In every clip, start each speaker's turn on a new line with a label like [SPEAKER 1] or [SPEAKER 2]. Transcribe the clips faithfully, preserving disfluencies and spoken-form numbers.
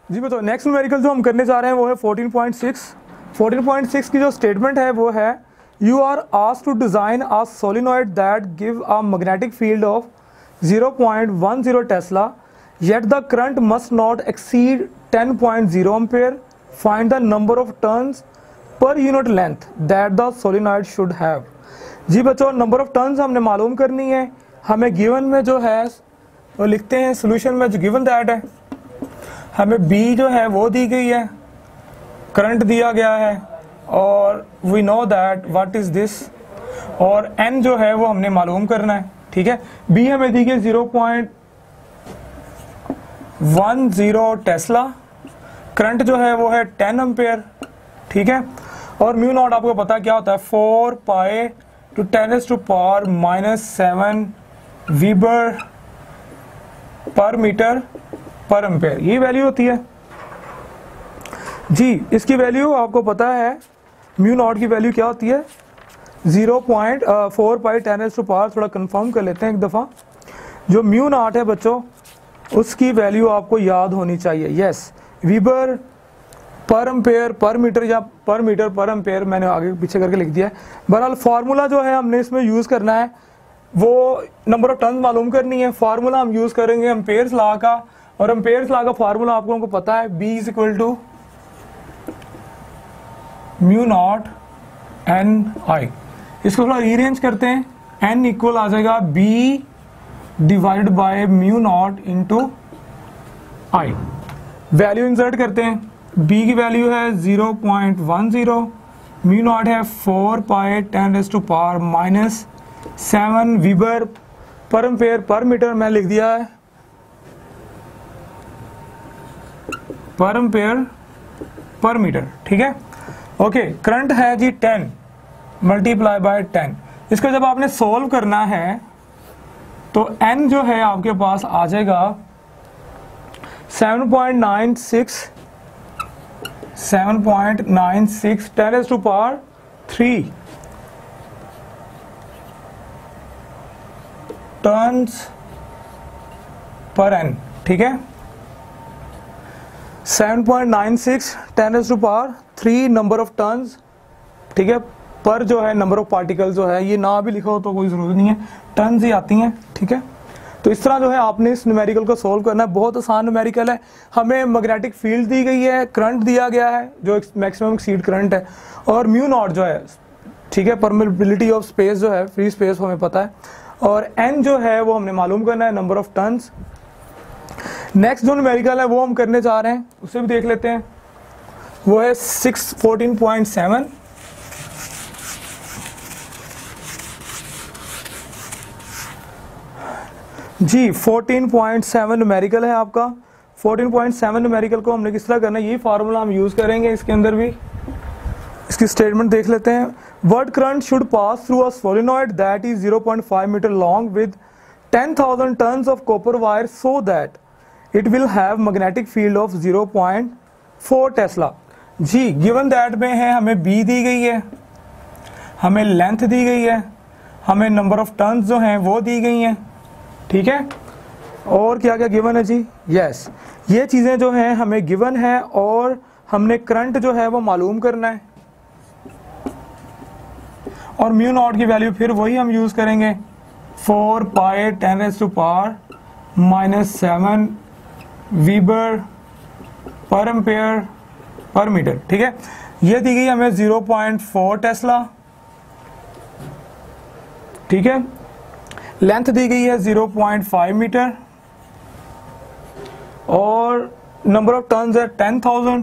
[SPEAKER 1] जी बताओ, next numerical जो हम करने जा रहे हैं वो है fourteen point six. Fourteen point six की जो स्टेटमेंट है वो है you are asked to design a solenoid that give a magnetic field of zero point one zero tesla yet the current must not exceed ten point zero ampere. Find the number of turns per unit length that the solenoid should have. जी बच्चों, number of turns हमने मालूम करनी है। हमें given में जो है वो लिखते हैं सोल्यूशन में, जो गिवन दैट है हमें B जो है वो दी गई है, करंट दिया गया है और we know that what is this, और N जो है वो हमने मालूम करना है। ठीक है, B हमें दी गई zero point one zero tesla, current जो है वो है टेन एम्पेयर। ठीक है, और म्यू नॉट आपको पता क्या होता है, four pi two ten as to power minus seven weber per meter per ampere, ये वैल्यू होती है। जी इसकी वैल्यू आपको पता है, म्यू नॉट की वैल्यू क्या होती है, zero point four pi ten as to power. थोड़ा कंफर्म कर लेते हैं एक दफ़ा, जो म्यू नॉट है बच्चों उसकी वैल्यू आपको याद होनी चाहिए। यस, वीबर पर एम्पेयर पर मीटर या पर मीटर पर एम्पेयर, मैंने आगे पीछे करके लिख दिया है। बहरहाल फार्मूला जो है हमने इसमें यूज़ करना है वो नंबर ऑफ टर्न मालूम करनी है। फार्मूला हम यूज़ करेंगे एम्पेयर्स लॉ का, और एम्पेयर्स लॉ का फार्मूला आप लोगों को पता है, B is equal to mu naught N I. इसको थोड़ा रीअरेंज करते हैं, N इक्वल आ जाएगा B divided by mu naught into I. Value insert करते हैं, B की वैल्यू है zero point one zero, mu naught है four pi ten raise to power minus seven weber per ampere पर मीटर, मैं लिख दिया है पर एम्पेयर पर मीटर। ठीक है, ओके। करंट है जी टेन मल्टीप्लाई बाय टेन। इसको जब आपने सोल्व करना है तो N जो है आपके पास आ जाएगा seven point nine six seven point nine six ten raise to power three turns per N. ठीक है, seven point nine six ten raise to power three number of turns. ठीक है, पर जो है नंबर ऑफ पार्टिकल जो है, ये ना भी लिखो तो कोई ज़रूरत नहीं है, टर्न्स ही आती हैं। ठीक है, तो इस तरह जो है आपने इस न्यूमेरिकल को सोल्व करना है। बहुत आसान न्यूमेरिकल है। हमें मैग्नेटिक फील्ड दी गई है, करंट दिया गया है जो मैक्सिमम एक्सीड करंट है, और म्यू नॉट जो है, ठीक है, परमेबिलिटी ऑफ स्पेस जो है, फ्री स्पेस हमें पता है, और N जो है वो हमने मालूम करना है, नंबर ऑफ टर्न्स। नेक्स्ट जो न्यूमेरिकल है वो हम करने जा रहे हैं, उसे भी देख लेते हैं। वो है सिक्स फोर्टीन पॉइंट सेवन। जी फोर्टीन पॉइंट सेवन न्यूमेरिकल है आपका। फोर्टीन पॉइंट सेवन न्यूमेरिकल को हमने किस तरह करना है, यही फार्मूला हम यूज करेंगे इसके अंदर भी। इसकी स्टेटमेंट देख लेते हैं। What current should pass through a solenoid that is zero point five meter long with ten thousand turns of copper wire so that it will have magnetic field of zero point four tesla. जी given that में है, हमें B दी गई है, हमें length दी गई है, हमें नंबर ऑफ टर्न्स जो हैं वो दी गई हैं। ठीक है, और क्या क्या गिवन है जी, यस yes. ये चीज़ें जो हैं हमें गिवन है, और हमने करंट जो है वो मालूम करना है, और म्यू नॉट की वैल्यू फिर वही हम यूज़ करेंगे, four pi ten raise to power minus seven weber per ampere पर मीटर। ठीक है, ये दी गई हमें ज़ीरो पॉइंट फोर टेस्ला। ठीक है, लेंथ दी गई है ज़ीरो पॉइंट फाइव मीटर, और नंबर ऑफ टर्न्स है टेन थाउजेंड।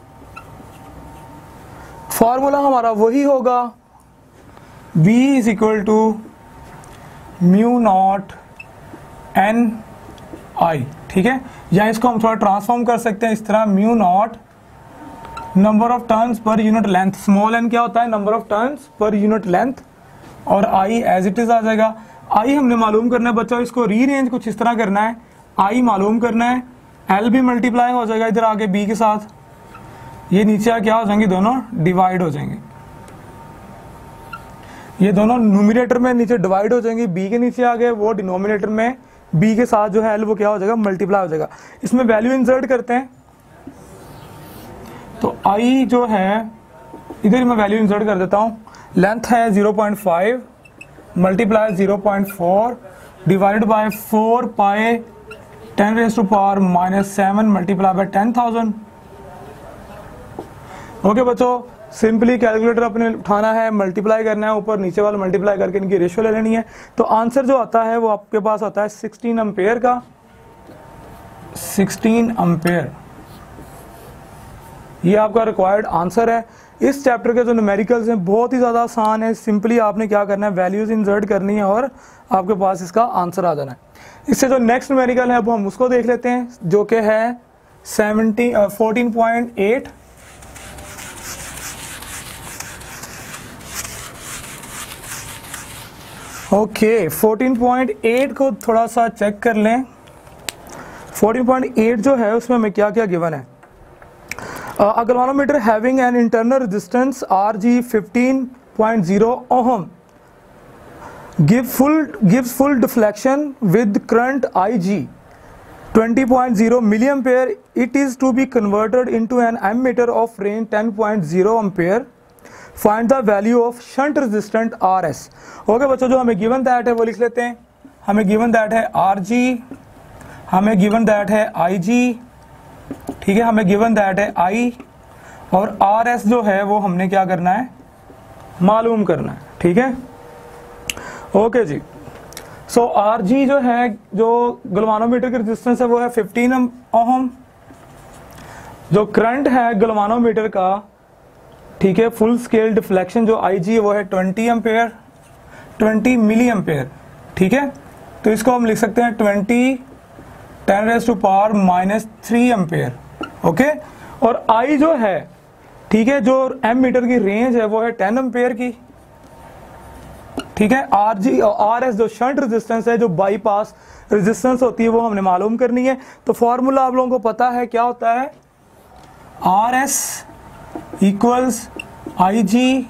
[SPEAKER 1] फॉर्मूला हमारा वही होगा, B is equal to mu naught N I. ठीक है, या इसको हम थोड़ा ट्रांसफॉर्म कर सकते हैं इस तरह, mu naught number of turns per unit length. Small N क्या होता है, number of turns per unit length, और आई एज इट इज आ जाएगा। आई हमने मालूम करना है बच्चों, इसको रीअरेंज कुछ इस तरह करना है, आई मालूम करना है, एल भी मल्टीप्लाई हो जाएगा इधर आगे B के साथ, ये नीचे आ क्या हो जाएंगे, दोनों डिवाइड हो जाएंगे, ये दोनों न्यूमरेटर में नीचे डिवाइड हो जाएंगे, B के नीचे आ गए, वो डिनोमिनेटर में B के साथ जो है L वो क्या हो जाएगा, मल्टीप्लाई हो जाएगा। इसमें वैल्यू इंसर्ट करते हैं, तो आई जो है इधर मैं वैल्यू इंसर्ट कर देता हूँ, लेंथ है zero point five multiply zero point four divided by four pi ten raise to power minus seven multiply by ten thousand. Okay बच्चों, सिंपली कैलकुलेटर अपने उठाना है, मल्टीप्लाई करना है, ऊपर नीचे वाला मल्टीप्लाई करके इनकी रेशियो ले लेनी है। तो आंसर जो आता है वो आपके पास आता है सिक्सटीन एम्पेयर का, सिक्सटीन एम्पेयर। ये आपका रिक्वायर्ड आंसर है। इस चैप्टर के जो न्यूमेरिकल्स हैं बहुत ही ज़्यादा आसान है। सिंपली आपने क्या करना है, वैल्यूज इंसर्ट करनी है और आपके पास इसका आंसर आ जाना है। इससे जो नेक्स्ट न्यूमेरिकल है अब हम उसको देख लेते हैं, जो कि है seventy fourteen point eight. Okay, fourteen point eight को थोड़ा सा चेक कर लें। फोर्टीन पॉइंट एट जो है उसमें हमें क्या क्या गिवन है। A galvanometer having an internal resistance R G fifteen point zero ohm give full gives full deflection with current I G twenty point zero milliampere. It is to be converted into an ammeter of range ten point zero ampere. Find the value of shunt resistant R S. Okay बच्चों, जो हमें given that है वो लिख लेते हैं। हमें given that है R G, हमें गिवन दैट है I G, ठीक है, हमें गिवन दैट है आई, और आर एस जो है वो हमने क्या करना है, मालूम करना है। ठीक है, ओके जी। सो आर जी जो है, जो गलवानोमीटर की रेजिस्टेंस है वो है फिफ्टीन ओहम। जो करंट है गलवानोमीटर का, ठीक है, फुल स्केल डिफ्लेक्शन जो आई जी है वो है twenty ampere, twenty milliampere. ठीक है, तो इसको हम लिख सकते हैं twenty ten raise to power minus three ampere. Okay, और आई जो है, ठीक है, जो एम मीटर की रेंज है वो है टेन एम्पेयर की। ठीक है, आर जी और आर एस जो शंट रेजिस्टेंस है, जो बाईपास रेजिस्टेंस होती है, वो हमने मालूम करनी है। तो फॉर्मूला आप लोगों को पता है क्या होता है, R S equals I G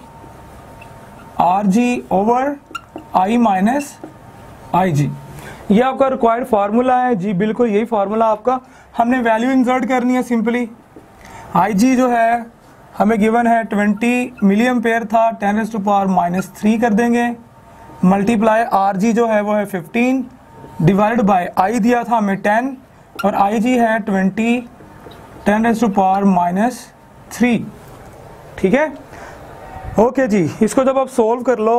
[SPEAKER 1] R G over I minus I G. ये आपका रिक्वायर्ड फार्मूला है जी, बिल्कुल यही फार्मूला आपका। हमने वैल्यू इंसर्ट करनी है सिंपली। आई जी जो है हमें गिवन है ट्वेंटी मिली एम्पेयर था, ten raise to power minus three कर देंगे, मल्टीप्लाई आर जी जो है वो है फिफ्टीन डिवाइड बाय आई दिया था हमें टेन, और आई जी है twenty ten raise to power minus three. ठीक है, ओके जी। इसको जब आप सोल्व कर लो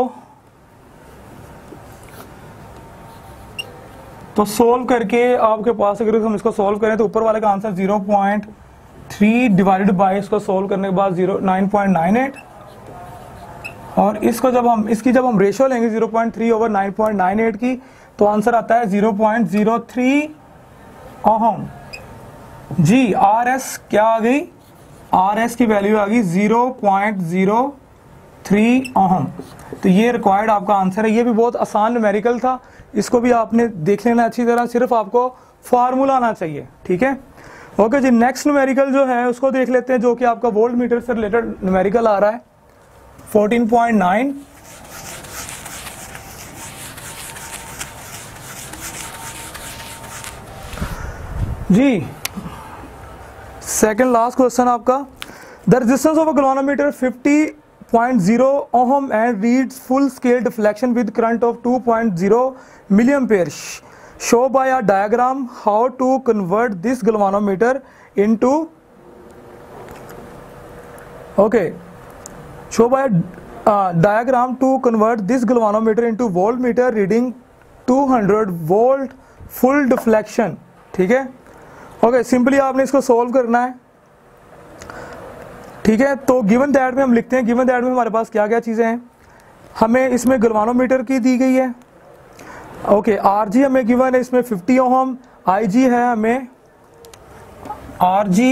[SPEAKER 1] तो सोल्व करके आपके पास अगर हम इसको सोल्व करें तो ऊपर वाले का answer zero point three divided by इसको सोल्व करने के बाद zero nine point nine eight, और इसको जब हम इसकी जब हम रेशियो लेंगे zero point three over nine point nine eight की, तो आंसर आता है zero point zero three ohm जी। आर एस क्या आ गई, आर एस की वैल्यू आ गई zero point zero three ohm. तो ये रिक्वायर्ड आपका आंसर है। ये भी बहुत आसान न्यूमेरिकल था, इसको भी आपने देख लेना अच्छी तरह, सिर्फ आपको फार्मूला आना चाहिए। ठीक है, ओके जी। नेक्स्ट न्यूमेरिकल जो है उसको देख लेते हैं, जो कि आपका वोल्ट मीटर से रिलेटेड न्यूमेरिकल आ रहा है फोर्टीन पॉइंट नाइन। जी, सेकंड लास्ट क्वेश्चन आपका, the resistance of a galvanometer fifty point zero ohm and reads full scale deflection with current of two point zero milliampere. Show by a diagram how to convert this galvanometer into okay show by a uh, diagram to convert this galvanometer into voltmeter reading two hundred volt full deflection. ठीक है, okay, simply आपने इसको solve करना है। ठीक है, तो given that में हम लिखते हैं, गिवन दैट में हमारे पास क्या क्या चीज़ें हैं। हमें इसमें गैल्वेनोमीटर की दी गई है। ओके, आर जी हमें गिवन है इसमें फिफ्टी ओहम, आई जी है हमें आर जी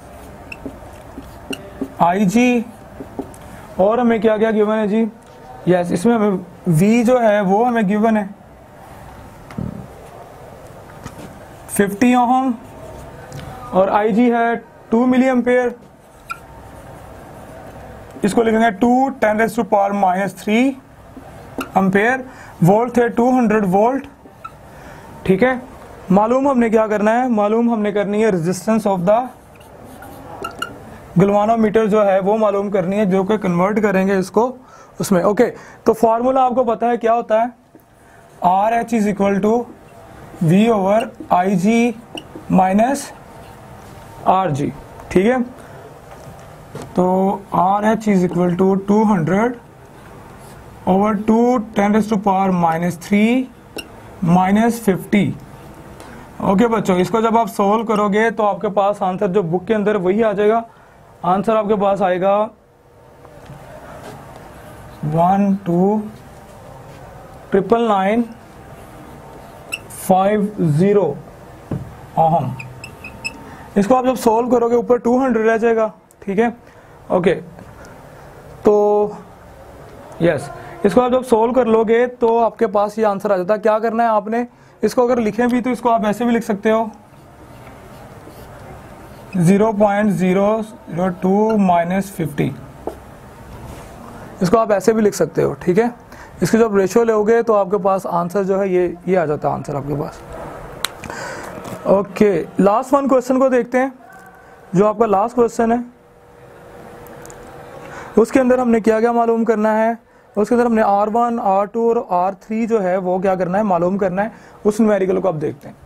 [SPEAKER 1] आई जी, और हमें क्या क्या गिवन है जी, यस, इसमें हमें वी जो है वो हमें गिवन है फिफ्टी ओहम, और आई जी है टू मिली एम्पेयर। इसको लिखेंगे two ten raise to power minus three ampere. Volt थे टू हंड्रेड वोल्ट। ठीक है, मालूम हमने क्या करना है, मालूम हमने करनी है रेजिस्टेंस ऑफ द गलवानोमीटर जो है वो मालूम करनी है, जो कि कन्वर्ट करेंगे इसको उसमें। ओके, तो फार्मूला आपको पता है क्या होता है, R H is equal to V over I G minus R G, ठीक है। तो R H is equal to two hundred over two ten raise to power minus three minus fifty. Okay बच्चों, इसको जब आप सोल्व करोगे तो आपके पास आंसर जो बुक के अंदर वही आ जाएगा। आंसर आपके पास आएगा one two triple nine five zero ohm. इसको आप जब सोल्व करोगे ऊपर टू हंड्रेड रह जाएगा, ठीक है। ओके, तो यस, इसको आप जब सोल्व कर लोगे तो आपके पास ये आंसर आ जाता है। क्या करना है आपने, इसको अगर लिखें भी तो इसको आप ऐसे भी लिख सकते हो, zero point zero zero two minus fifty, इसको आप ऐसे भी लिख सकते हो, ठीक है। इसकी जब रेशियो लोगे तो आपके पास आंसर जो है ये ये आ जाता है आंसर आपके पास। ओके, लास्ट वन क्वेश्चन को देखते हैं, जो आपका लास्ट क्वेश्चन है। उसके अंदर हमने क्या क्या मालूम करना है, उसके अंदर हमने आर वन, आर टू और आर थ्री जो है वो क्या करना है, मालूम करना है। उस न्यूमेरिकल को आप देखते हैं।